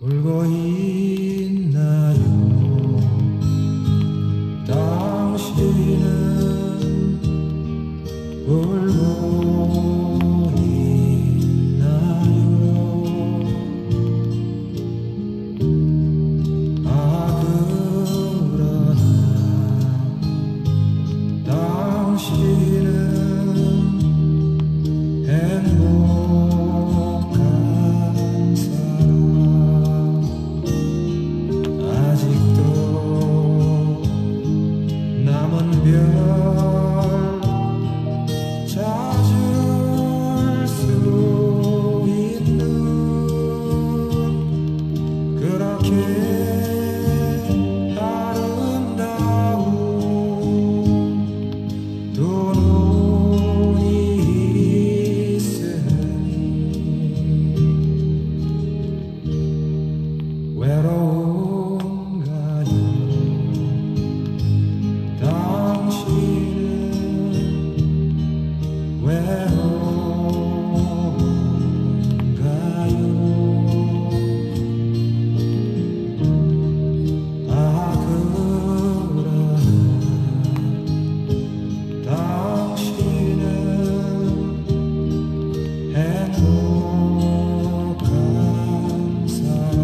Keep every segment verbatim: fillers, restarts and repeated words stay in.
울고 있나요? 당신은 울고 있나요? 아 그러나 당신은 행복한 사람 아직도 남은 별 찾을 수 있는 그렇게 아름다운 두 눈이 있으니 외로운가요? 당신은 외로운가요? 아 그러나 당신은 행복한 사람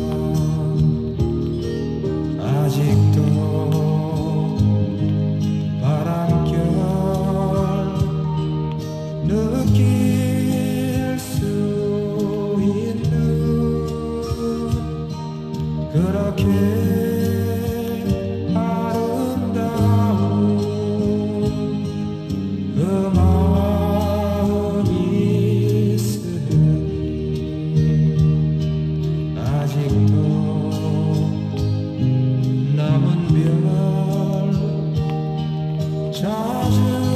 아직도 바람결 느낄 수 있는 그렇게 아름다운 그 마음이 있으니 아직도 남은 별 찾을